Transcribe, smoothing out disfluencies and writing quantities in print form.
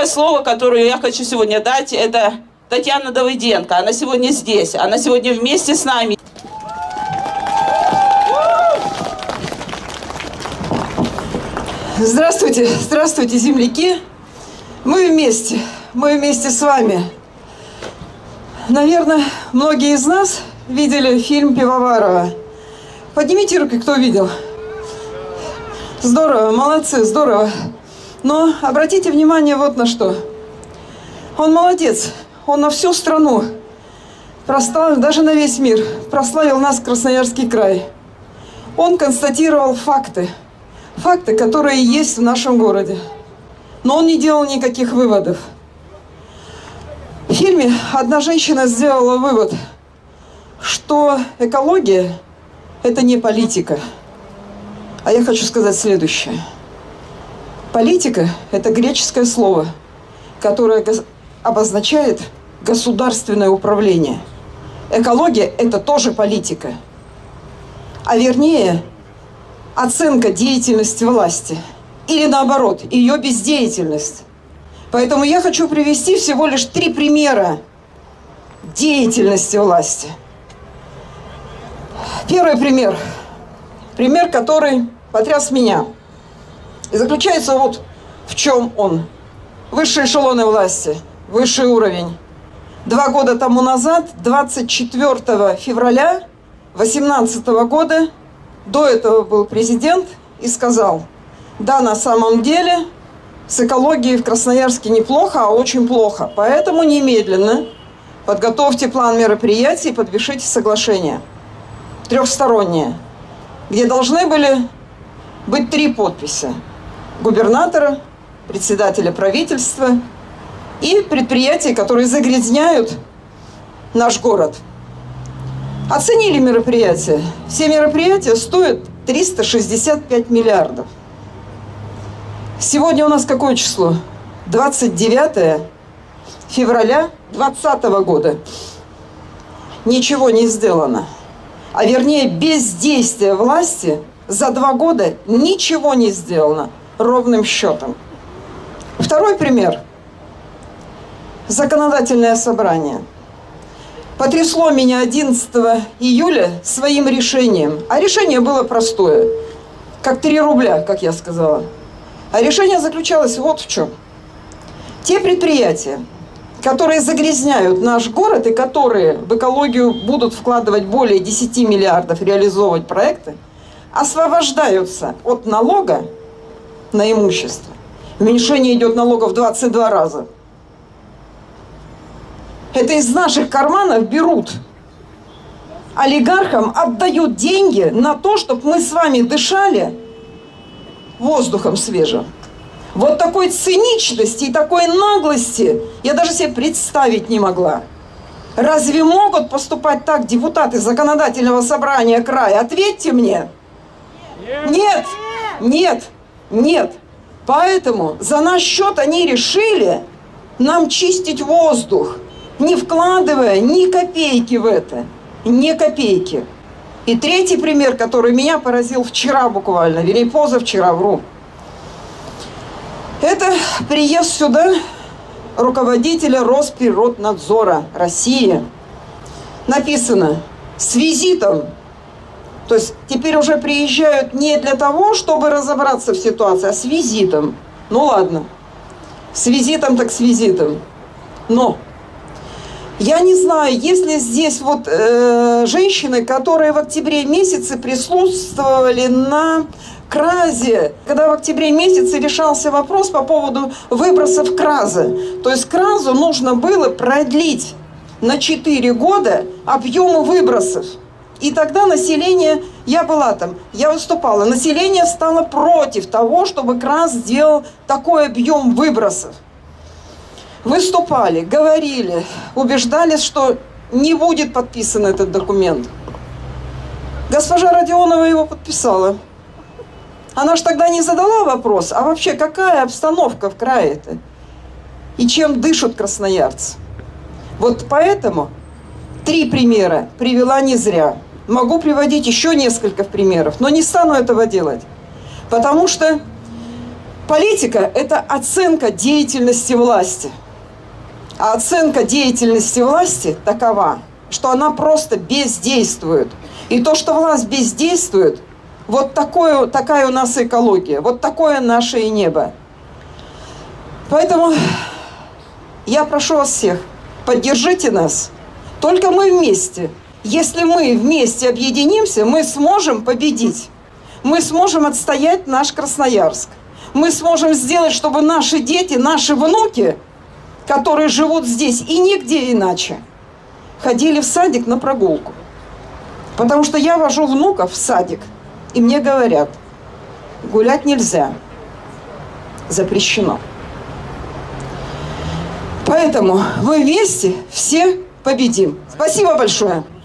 Первое слово, которое я хочу сегодня дать, это Татьяна Давыденко. Она сегодня здесь, она сегодня вместе с нами. Здравствуйте, здравствуйте, земляки. Мы вместе с вами. Наверное, многие из нас видели фильм Пивоварова. Поднимите руки, кто видел. Здорово, молодцы, здорово. Но обратите внимание вот на что. Он молодец, он на всю страну прославил, даже на весь мир, прославил нас, Красноярский край. Он констатировал факты, которые есть в нашем городе. Но он не делал никаких выводов. В фильме одна женщина сделала вывод, что экология – это не политика. А я хочу сказать следующее. Политика – это греческое слово, которое обозначает государственное управление. Экология – это тоже политика. А вернее, оценка деятельности власти. Или наоборот, ее бездеятельность. Поэтому я хочу привести всего лишь 3 примера деятельности власти. Первый пример. Пример, который потряс меня. И заключается вот в чем он. Высшие эшелоны власти, высший уровень. 2 года тому назад, 24 февраля 2018 года, до этого был президент и сказал: да, на самом деле с экологией в Красноярске неплохо, а очень плохо. Поэтому немедленно подготовьте план мероприятий и подпишите соглашение. 3-стороннее, где должны были быть 3 подписи: губернатора, председателя правительства и предприятий, которые загрязняют наш город. Оценили мероприятия. Все мероприятия стоят 365 миллиардов. Сегодня у нас какое число? 29 февраля 2020 года. Ничего не сделано. А вернее, бездействие власти за 2 года ничего не сделано ровным счетом. Второй пример. Законодательное собрание. Потрясло меня 11 июля своим решением. А решение было простое. Как 3 рубля, как я сказала. А решение заключалось вот в чем. Те предприятия, которые загрязняют наш город и которые в экологию будут вкладывать более 10 миллиардов, реализовывать проекты, освобождаются от налога на имущество. Уменьшение идет налога в 22 раза. Это из наших карманов берут. Олигархам отдают деньги на то, чтобы мы с вами дышали воздухом свежим. Вот такой циничности и такой наглости я даже себе представить не могла. Разве могут поступать так депутаты законодательного собрания края? Ответьте мне. Нет, нет, нет. Поэтому за наш счет они решили нам чистить воздух, не вкладывая ни копейки в это. Ни копейки. И 3-й пример, который меня поразил вчера буквально, или позавчера, вру. Это приезд сюда руководителя Росприроднадзора России. Написано: с визитом. То есть теперь уже приезжают не для того, чтобы разобраться в ситуации, а с визитом. Ну ладно, с визитом так с визитом. Но я не знаю, есть ли здесь вот женщины, которые в октябре месяце присутствовали на КРАЗе, когда в октябре месяце решался вопрос по поводу выбросов КРАЗа. То есть КРАЗу нужно было продлить на 4 года объемы выбросов. И тогда население, я была там, я выступала, население стало против того, чтобы КРАЗ сделал такой объем выбросов. Выступали, говорили, убеждались, что не будет подписан этот документ. Госпожа Родионова его подписала. Она ж тогда не задала вопрос, а вообще какая обстановка в крае-то? И чем дышат красноярцы? Вот поэтому 3 примера привела не зря. Могу приводить еще несколько примеров, но не стану этого делать. Потому что Политика – это оценка деятельности власти. А оценка деятельности власти такова, что она просто бездействует. И то, что власть бездействует, вот такая у нас экология, вот такое наше и небо. Поэтому я прошу вас всех, поддержите нас. Только мы вместе. Если мы вместе объединимся, мы сможем победить. Мы сможем отстоять наш Красноярск. Мы сможем сделать, чтобы наши дети, наши внуки, которые живут здесь и нигде иначе, ходили в садик на прогулку. Потому что я вожу внуков в садик, и мне говорят, гулять нельзя, запрещено. Поэтому мы вместе все победим. Спасибо большое.